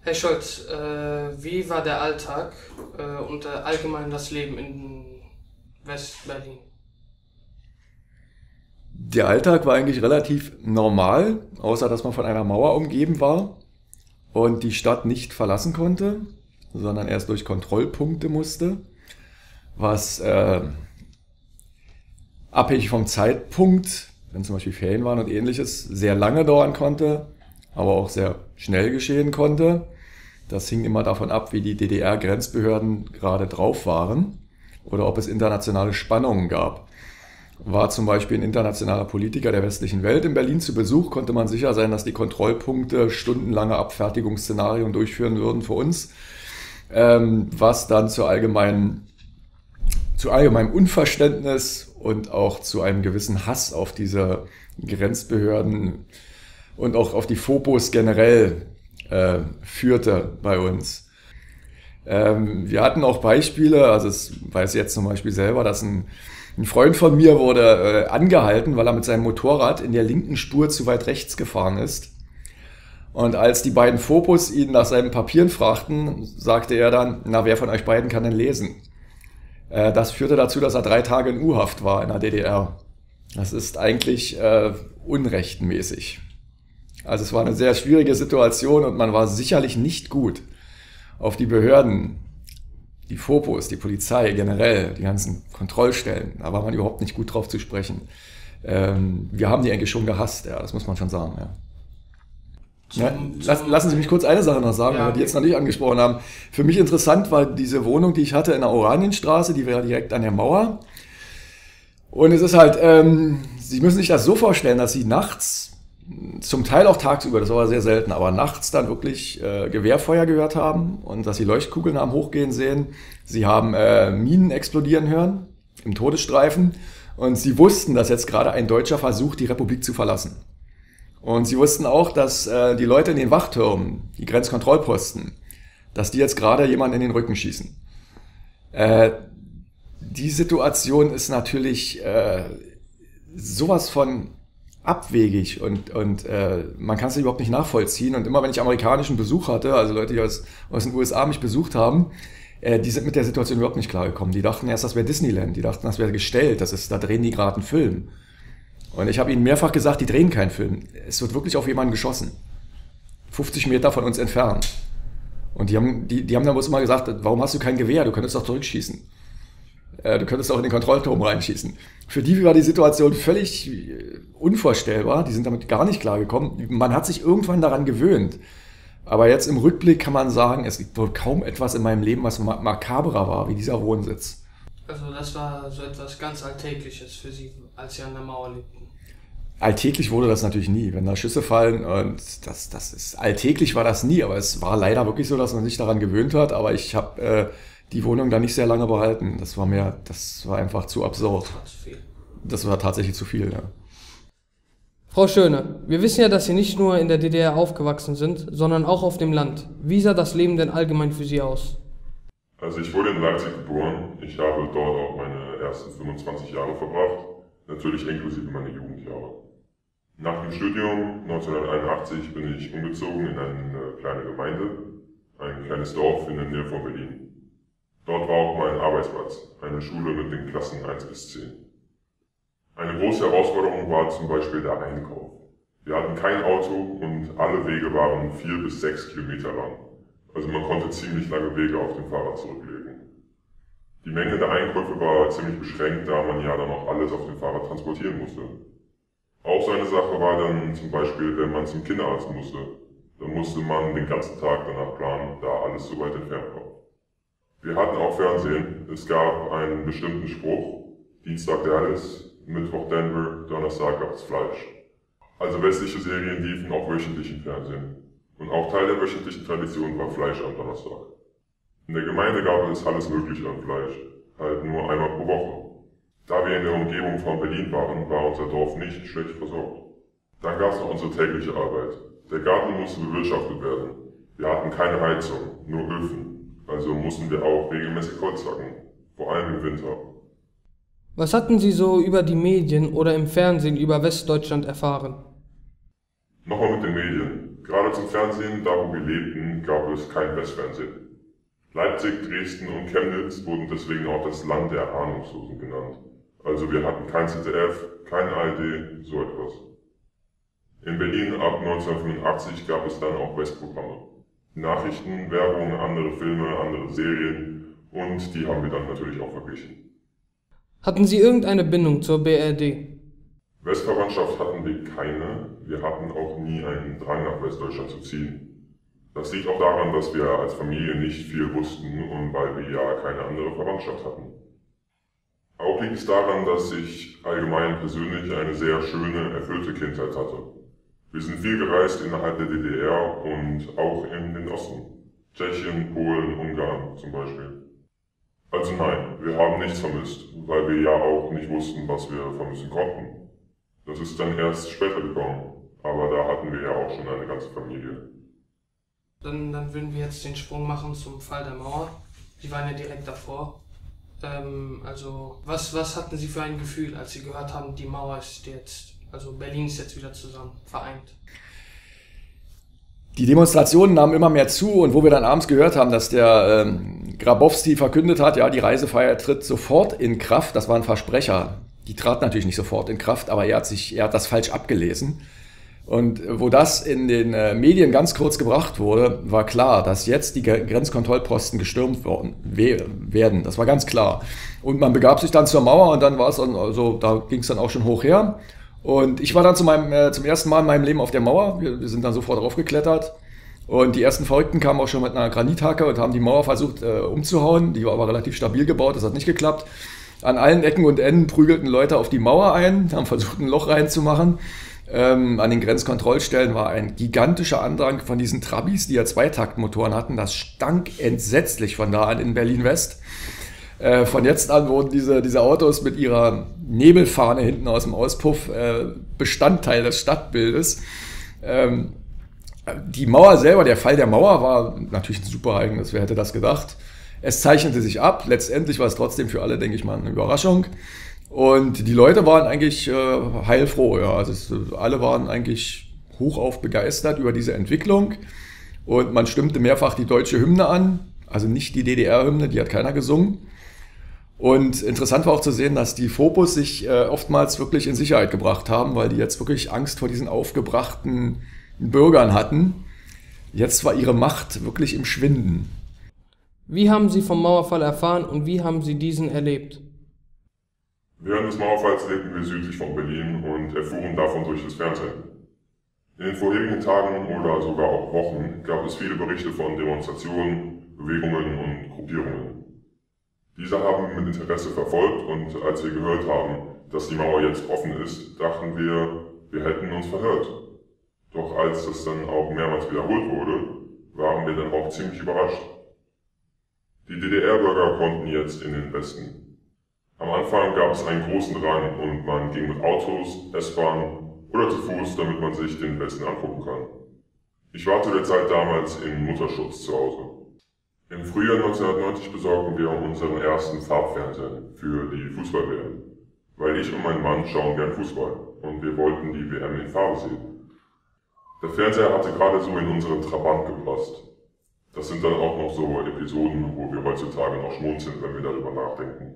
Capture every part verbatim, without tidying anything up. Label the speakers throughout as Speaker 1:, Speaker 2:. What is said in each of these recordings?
Speaker 1: Herr Scholz, äh, wie war der Alltag äh, und äh, allgemein das Leben in West-Berlin?
Speaker 2: Der Alltag war eigentlich relativ normal, außer dass man von einer Mauer umgeben war und die Stadt nicht verlassen konnte, sondern erst durch Kontrollpunkte musste, was äh, abhängig vom Zeitpunkt, wenn zum Beispiel Ferien waren und ähnliches, sehr lange dauern konnte, aber auch sehr schnell geschehen konnte. Das hing immer davon ab, wie die D D R-Grenzbehörden gerade drauf waren oder ob es internationale Spannungen gab. War zum Beispiel ein internationaler Politiker der westlichen Welt in Berlin zu Besuch, konnte man sicher sein, dass die Kontrollpunkte stundenlange Abfertigungsszenarien durchführen würden für uns, ähm, was dann zu allgemeinen, zu allgemeinem Unverständnis und auch zu einem gewissen Hass auf diese Grenzbehörden und auch auf die Fopos generell äh, führte bei uns. Ähm, wir hatten auch Beispiele, also ich weiß jetzt zum Beispiel selber, dass ein Ein Freund von mir wurde äh, angehalten, weil er mit seinem Motorrad in der linken Spur zu weit rechts gefahren ist. Und als die beiden Fopos ihn nach seinen Papieren fragten, sagte er dann, na, wer von euch beiden kann denn lesen? Äh, das führte dazu, dass er drei Tage in U-Haft war in der D D R. Das ist eigentlich äh, unrechtmäßig. Also es war eine sehr schwierige Situation und man war sicherlich nicht gut auf die Behörden, die Fopos, die Polizei generell, die ganzen Kontrollstellen, da war man überhaupt nicht gut drauf zu sprechen. Ähm, wir haben die eigentlich schon gehasst, ja, das muss man schon sagen. Ja.
Speaker 1: Zum,
Speaker 2: Ja,
Speaker 1: zum
Speaker 2: lass, lassen Sie mich kurz eine Sache noch sagen,
Speaker 1: Ja,
Speaker 2: weil wir die
Speaker 1: okay.
Speaker 2: jetzt noch nicht angesprochen haben. Für mich interessant war diese Wohnung, die ich hatte in der Oranienstraße, die wäre direkt an der Mauer. Und es ist halt, ähm, Sie müssen sich das so vorstellen, dass Sie nachts, zum Teil auch tagsüber, das war aber sehr selten, aber nachts dann wirklich äh, Gewehrfeuer gehört haben und dass sie Leuchtkugeln haben hochgehen sehen. Sie haben äh, Minen explodieren hören im Todesstreifen und sie wussten, dass jetzt gerade ein Deutscher versucht, die Republik zu verlassen. Und sie wussten auch, dass äh, die Leute in den Wachtürmen, die Grenzkontrollposten, dass die jetzt gerade jemanden in den Rücken schießen. Äh, die Situation ist natürlich äh, sowas von abwegig und, und äh, man kann es überhaupt nicht nachvollziehen. Und immer wenn ich amerikanischen Besuch hatte, also Leute, die aus, aus den U S A mich besucht haben, äh, die sind mit der Situation überhaupt nicht klargekommen. Die dachten erst, das wäre Disneyland, die dachten, das wäre gestellt, das ist, da drehen die gerade einen Film. Und ich habe ihnen mehrfach gesagt, die drehen keinen Film. Es wird wirklich auf jemanden geschossen. fünfzig Meter von uns entfernt. Und die haben, die, die haben dann bloß immer gesagt, warum hast du kein Gewehr? Du könntest doch zurückschießen. Du könntest auch in den Kontrollturm reinschießen. Für die war die Situation völlig unvorstellbar. Die sind damit gar nicht klargekommen. Man hat sich irgendwann daran gewöhnt. Aber jetzt im Rückblick kann man sagen, es gibt wohl kaum etwas in meinem Leben, was makaberer war, wie dieser Wohnsitz.
Speaker 1: Also das war so etwas ganz Alltägliches für Sie, als Sie an der Mauer lebten.
Speaker 2: Alltäglich wurde das natürlich nie, wenn da Schüsse fallen. Und das, das ist, alltäglich war das nie, aber es war leider wirklich so, dass man sich daran gewöhnt hat. Aber ich habe äh, die Wohnung da nicht sehr lange behalten. Das war mir, das war einfach zu absurd.
Speaker 1: Das war zu viel.
Speaker 2: Das war tatsächlich zu viel, ja.
Speaker 1: Frau Schöne, wir wissen ja, dass Sie nicht nur in der D D R aufgewachsen sind, sondern auch auf dem Land. Wie sah das Leben denn allgemein für Sie aus?
Speaker 3: Also ich wurde in Leipzig geboren. Ich habe dort auch meine ersten fünfundzwanzig Jahre verbracht, natürlich inklusive meiner Jugendjahre. Nach dem Studium neunzehnhunderteinundachtzig bin ich umgezogen in eine kleine Gemeinde, ein kleines Dorf in der Nähe von Berlin. Dort war auch mein Arbeitsplatz, eine Schule mit den Klassen eins bis zehn. Eine große Herausforderung war zum Beispiel der Einkauf. Wir hatten kein Auto und alle Wege waren vier bis sechs Kilometer lang. Also man konnte ziemlich lange Wege auf dem Fahrrad zurücklegen. Die Menge der Einkäufe war ziemlich beschränkt, da man ja dann auch alles auf dem Fahrrad transportieren musste. Auch so eine Sache war dann zum Beispiel, wenn man zum Kinderarzt musste. Dann musste man den ganzen Tag danach planen, da alles so weit entfernt war. Wir hatten auch Fernsehen. Es gab einen bestimmten Spruch. Dienstag Dallas, Mittwoch Denver, Donnerstag gab's Fleisch. Also westliche Serien liefen auch wöchentlich im Fernsehen. Und auch Teil der wöchentlichen Tradition war Fleisch am Donnerstag. In der Gemeinde gab es alles Mögliche an Fleisch. Halt nur einmal pro Woche. Da wir in der Umgebung von Berlin waren, war unser Dorf nicht schlecht versorgt. Dann gab's noch unsere tägliche Arbeit. Der Garten musste bewirtschaftet werden. Wir hatten keine Heizung, nur Öfen. Also mussten wir auch regelmäßig Holz hacken, vor allem im Winter.
Speaker 1: Was hatten Sie so über die Medien oder im Fernsehen über Westdeutschland erfahren?
Speaker 3: Nochmal mit den Medien. Gerade zum Fernsehen, da wo wir lebten, gab es kein Westfernsehen. Leipzig, Dresden und Chemnitz wurden deswegen auch das Land der Ahnungslosen genannt. Also wir hatten kein Z D F, kein A R D, so etwas. In Berlin ab neunzehnhundertfünfundachtzig gab es dann auch Westprogramme. Nachrichten, Werbung, andere Filme, andere Serien und die haben wir dann natürlich auch verglichen.
Speaker 1: Hatten Sie irgendeine Bindung zur B R D?
Speaker 3: Westverwandtschaft hatten wir keine. Wir hatten auch nie einen Drang nach Westdeutschland zu ziehen. Das liegt auch daran, dass wir als Familie nicht viel wussten und weil wir ja keine andere Verwandtschaft hatten. Auch liegt es daran, dass ich allgemein persönlich eine sehr schöne, erfüllte Kindheit hatte. Wir sind viel gereist innerhalb der D D R und auch in den Osten. Tschechien, Polen, Ungarn zum Beispiel. Also nein, wir haben nichts vermisst, weil wir ja auch nicht wussten, was wir vermissen konnten. Das ist dann erst später gekommen, aber da hatten wir ja auch schon eine ganze Familie.
Speaker 1: Dann, dann würden wir jetzt den Sprung machen zum Fall der Mauer. Sie waren ja direkt davor. Ähm, also, was, was hatten Sie für ein Gefühl, als Sie gehört haben, die Mauer ist jetzt, also Berlin ist jetzt wieder zusammen, vereint?
Speaker 2: Die Demonstrationen nahmen immer mehr zu und wo wir dann abends gehört haben, dass der ähm, Grabowski verkündet hat, ja, die Reisefreiheit tritt sofort in Kraft, das war ein Versprecher. Die trat natürlich nicht sofort in Kraft, aber er hat, sich, er hat das falsch abgelesen. Und wo das in den äh, Medien ganz kurz gebracht wurde, war klar, dass jetzt die Grenzkontrollposten gestürmt worden, we werden. Das war ganz klar. Und man begab sich dann zur Mauer und dann war es dann, also da ging es dann auch schon hoch her. Und ich war dann zu meinem, äh, zum ersten Mal in meinem Leben auf der Mauer. Wir, wir sind dann sofort draufgeklettert. Und die ersten Verrückten kamen auch schon mit einer Granithacke und haben die Mauer versucht äh, umzuhauen. Die war aber relativ stabil gebaut, das hat nicht geklappt. An allen Ecken und Enden prügelten Leute auf die Mauer ein, haben versucht, ein Loch reinzumachen. Ähm, an den Grenzkontrollstellen war ein gigantischer Andrang von diesen Trabis, die ja Zweitaktmotoren hatten. Das stank entsetzlich von da an in Berlin-West. Äh, von jetzt an wurden diese, diese Autos mit ihrer Nebelfahne hinten aus dem Auspuff äh, Bestandteil des Stadtbildes. Ähm, die Mauer selber, der Fall der Mauer war natürlich ein super Ereignis, wer hätte das gedacht. Es zeichnete sich ab, letztendlich war es trotzdem für alle, denke ich mal, eine Überraschung. Und die Leute waren eigentlich äh, heilfroh, ja. Also es, alle waren eigentlich hochauf begeistert über diese Entwicklung. Und man stimmte mehrfach die deutsche Hymne an, also nicht die D D R-Hymne, die hat keiner gesungen. Und interessant war auch zu sehen, dass die Fopus sich äh, oftmals wirklich in Sicherheit gebracht haben, weil die jetzt wirklich Angst vor diesen aufgebrachten Bürgern hatten. Jetzt war ihre Macht wirklich im Schwinden.
Speaker 1: Wie haben Sie vom Mauerfall erfahren und wie haben Sie diesen erlebt?
Speaker 3: Während des Mauerfalls lebten wir südlich von Berlin und erfuhren davon durch das Fernsehen. In den vorherigen Tagen oder sogar auch Wochen gab es viele Berichte von Demonstrationen, Bewegungen und Gruppierungen. Diese haben wir mit Interesse verfolgt und als wir gehört haben, dass die Mauer jetzt offen ist, dachten wir, wir hätten uns verhört. Doch als das dann auch mehrmals wiederholt wurde, waren wir dann auch ziemlich überrascht. Die D D R-Bürger konnten jetzt in den Westen. Am Anfang gab es einen großen Drang und man ging mit Autos, S-Bahn oder zu Fuß, damit man sich den Westen angucken kann. Ich war zu der Zeit damals in Mutterschutz zu Hause. Im Frühjahr neunzehnhundertneunzig besorgten wir unseren ersten Farbfernseher für die Fußball-W M, weil ich und mein Mann schauen gern Fußball und wir wollten die W M in Farbe sehen. Der Fernseher hatte gerade so in unseren Trabant gepasst. Das sind dann auch noch so Episoden, wo wir heutzutage noch schmunzeln, wenn wir darüber nachdenken.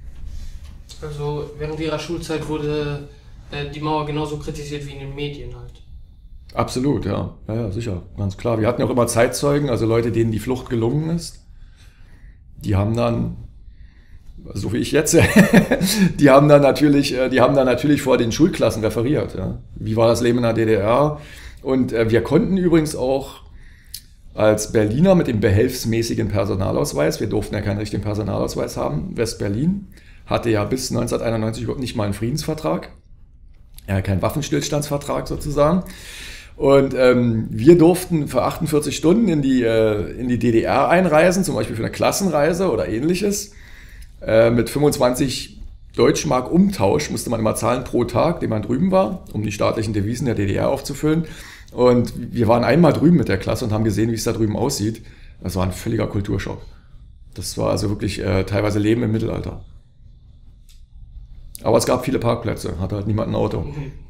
Speaker 1: Also während Ihrer Schulzeit wurde äh, die Mauer genauso kritisiert wie in den Medien halt.
Speaker 2: Absolut, ja. Ja, ja, sicher, ganz klar. Wir hatten ja auch immer Zeitzeugen, also Leute, denen die Flucht gelungen ist. Die haben dann, so wie ich jetzt, die haben dann natürlich, die haben dann natürlich vor den Schulklassen referiert. Ja. Wie war das Leben in der D D R? Und äh, wir konnten übrigens auch als Berliner mit dem behelfsmäßigen Personalausweis, wir durften ja keinen richtigen Personalausweis haben, West-Berlin hatte ja bis neunzehnhunderteinundneunzig überhaupt nicht mal einen Friedensvertrag, ja, keinen Waffenstillstandsvertrag sozusagen. Und ähm, wir durften für achtundvierzig Stunden in die, äh, in die D D R einreisen, zum Beispiel für eine Klassenreise oder ähnliches. Äh, mit fünfundzwanzig Deutschmark Umtausch musste man immer zahlen pro Tag, den man drüben war, um die staatlichen Devisen der D D R aufzufüllen. Und wir waren einmal drüben mit der Klasse und haben gesehen, wie es da drüben aussieht. Das war ein völliger Kulturschock. Das war also wirklich äh, teilweise Leben im Mittelalter. Aber es gab viele Parkplätze, hatte halt niemand ein Auto.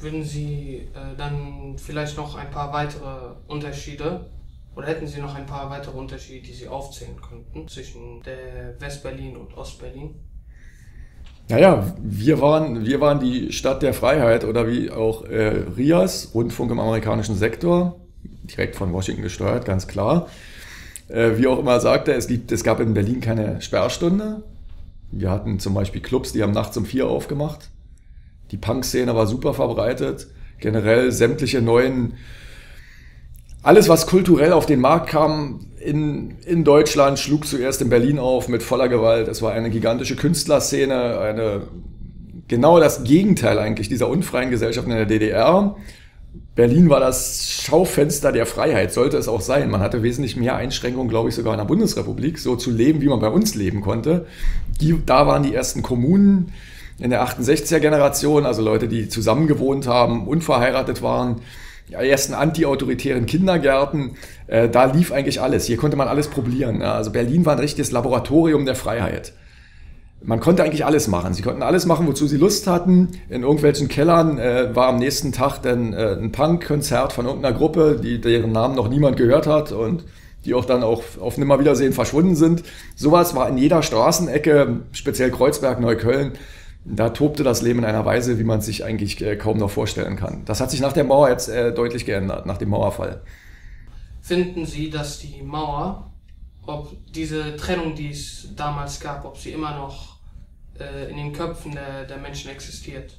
Speaker 1: würden Sie äh, dann vielleicht noch ein paar weitere Unterschiede oder hätten Sie noch ein paar weitere Unterschiede, die Sie aufzählen könnten zwischen der West-Berlin und Ost-Berlin?
Speaker 2: Naja, wir waren, wir waren die Stadt der Freiheit oder wie auch äh, R I A S, Rundfunk im amerikanischen Sektor, direkt von Washington gesteuert, ganz klar. Äh, wie auch immer sagte, es, gibt, es gab in Berlin keine Sperrstunde. Wir hatten zum Beispiel Clubs, die haben nachts um vier aufgemacht. Die Punk-Szene war super verbreitet. Generell sämtliche neuen, alles was kulturell auf den Markt kam in, in Deutschland, schlug zuerst in Berlin auf mit voller Gewalt. Es war eine gigantische Künstlerszene, eine, genau das Gegenteil eigentlich dieser unfreien Gesellschaft in der D D R. Berlin war das Schaufenster der Freiheit, sollte es auch sein. Man hatte wesentlich mehr Einschränkungen, glaube ich, sogar in der Bundesrepublik, so zu leben, wie man bei uns leben konnte. Die, da waren die ersten Kommunen in der achtundsechziger-Generation, also Leute, die zusammengewohnt haben, unverheiratet waren, die ersten antiautoritären Kindergärten, äh, da lief eigentlich alles. Hier konnte man alles probieren. Ja. Also Berlin war ein richtiges Laboratorium der Freiheit. Man konnte eigentlich alles machen. Sie konnten alles machen, wozu sie Lust hatten. In irgendwelchen Kellern äh, war am nächsten Tag dann äh, ein Punk-Konzert von irgendeiner Gruppe, die, deren Namen noch niemand gehört hat und die auch dann auch auf Nimmerwiedersehen verschwunden sind. Sowas war in jeder Straßenecke, speziell Kreuzberg, Neukölln. Da tobte das Leben in einer Weise, wie man es sich eigentlich äh, kaum noch vorstellen kann. Das hat sich nach der Mauer jetzt äh, deutlich geändert, nach dem Mauerfall.
Speaker 1: Finden Sie, dass die Mauer, ob diese Trennung, die es damals gab, ob sie immer noch äh, in den Köpfen der, der Menschen existiert?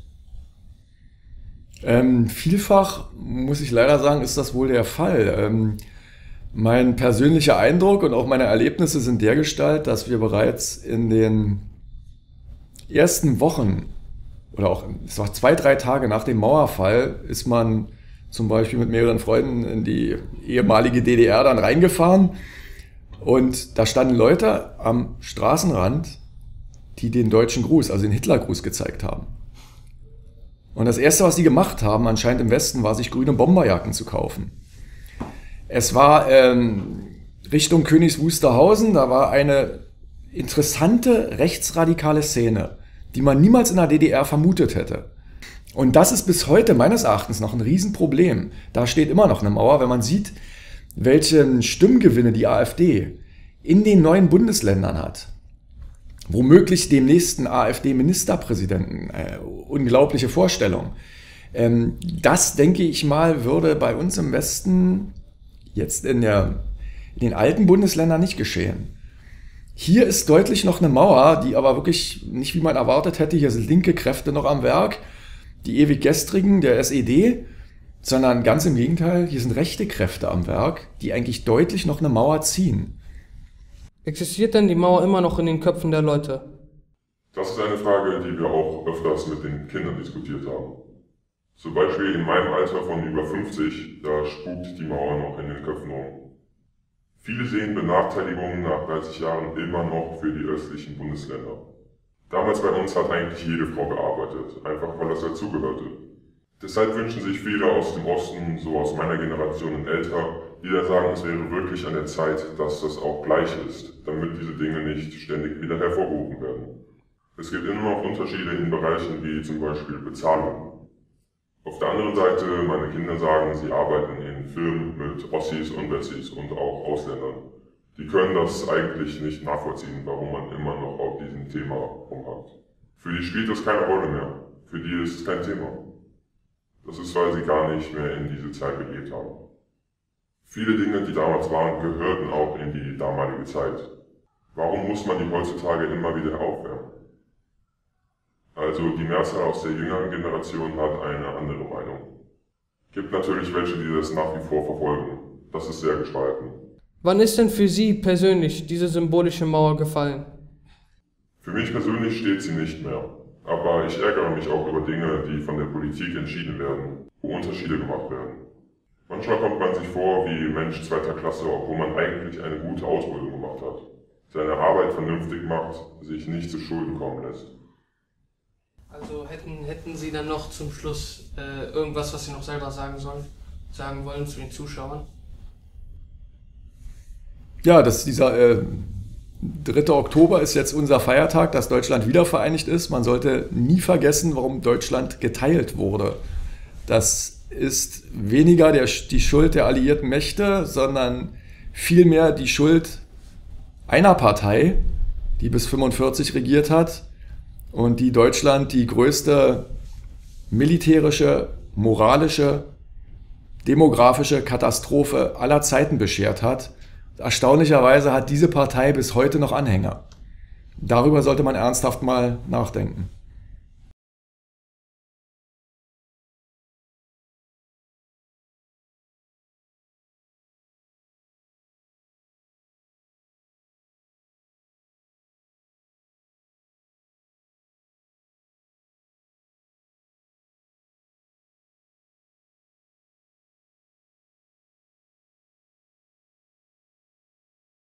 Speaker 2: Ähm, vielfach, muss ich leider sagen, ist das wohl der Fall. Ähm, mein persönlicher Eindruck und auch meine Erlebnisse sind dergestalt, dass wir bereits in den ersten Wochen oder auch es war zwei, drei Tage nach dem Mauerfall ist man zum Beispiel mit mehreren Freunden in die ehemalige D D R dann reingefahren und da standen Leute am Straßenrand, die den deutschen Gruß, also den Hitlergruß gezeigt haben. Und das Erste, was sie gemacht haben, anscheinend im Westen, war sich grüne Bomberjacken zu kaufen. Es war ähm, Richtung Königs Wusterhausen, da war eine interessante rechtsradikale Szene, die man niemals in der D D R vermutet hätte. Und das ist bis heute meines Erachtens noch ein Riesenproblem. Da steht immer noch eine Mauer, wenn man sieht, welche Stimmgewinne die AfD in den neuen Bundesländern hat. Womöglich dem nächsten AfD-Ministerpräsidenten. Äh, unglaubliche Vorstellung. Ähm, das, denke ich mal, würde bei uns im Westen jetzt in, der, in den alten Bundesländern nicht geschehen. Hier ist deutlich noch eine Mauer, die aber wirklich nicht wie man erwartet hätte. Hier sind linke Kräfte noch am Werk, die ewig gestrigen der S E D, sondern ganz im Gegenteil, hier sind rechte Kräfte am Werk, die eigentlich deutlich noch eine Mauer ziehen.
Speaker 1: Existiert denn die Mauer immer noch in den Köpfen der Leute?
Speaker 3: Das ist eine Frage, die wir auch öfters mit den Kindern diskutiert haben. Zum Beispiel in meinem Alter von über fünfzig, da spukt die Mauer noch in den Köpfen rum. Viele sehen Benachteiligungen nach dreißig Jahren immer noch für die östlichen Bundesländer. Damals bei uns hat eigentlich jede Frau gearbeitet, einfach weil das dazugehörte. Deshalb wünschen sich viele aus dem Osten, so aus meiner Generation und älter, die da sagen, es wäre wirklich an der Zeit, dass das auch gleich ist, damit diese Dinge nicht ständig wieder hervorgehoben werden. Es gibt immer noch Unterschiede in Bereichen wie zum Beispiel Bezahlung. Auf der anderen Seite, meine Kinder sagen, sie arbeiten in Firmen mit Ossis und Wessis und auch Ausländern. Die können das eigentlich nicht nachvollziehen, warum man immer noch auf diesem Thema rumhakt. Für die spielt das keine Rolle mehr. Für die ist es kein Thema. Das ist, weil sie gar nicht mehr in diese Zeit gelebt haben. Viele Dinge, die damals waren, gehörten auch in die damalige Zeit. Warum muss man die heutzutage immer wieder aufwärmen? Also die Mehrzahl aus der jüngeren Generation hat eine andere Meinung. Gibt natürlich welche, die das nach wie vor verfolgen. Das ist sehr gespalten.
Speaker 1: Wann ist denn für Sie persönlich diese symbolische Mauer gefallen?
Speaker 3: Für mich persönlich steht sie nicht mehr. Aber ich ärgere mich auch über Dinge, die von der Politik entschieden werden, wo Unterschiede gemacht werden. Manchmal kommt man sich vor wie Mensch zweiter Klasse, obwohl man eigentlich eine gute Ausbildung gemacht hat, seine Arbeit vernünftig macht, sich nicht zu Schulden kommen lässt.
Speaker 1: Also hätten, hätten Sie dann noch zum Schluss äh, irgendwas, was Sie noch selber sagen sollen, sagen wollen zu den Zuschauern?
Speaker 2: Ja, das, dieser äh, dritter Oktober ist jetzt unser Feiertag, dass Deutschland wiedervereinigt ist. Man sollte nie vergessen, warum Deutschland geteilt wurde. Das ist weniger der, die Schuld der alliierten Mächte, sondern vielmehr die Schuld einer Partei, die bis fünfundvierzig regiert hat und die Deutschland die größte militärische, moralische, demografische Katastrophe aller Zeiten beschert hat. Erstaunlicherweise hat diese Partei bis heute noch Anhänger. Darüber sollte man ernsthaft mal nachdenken.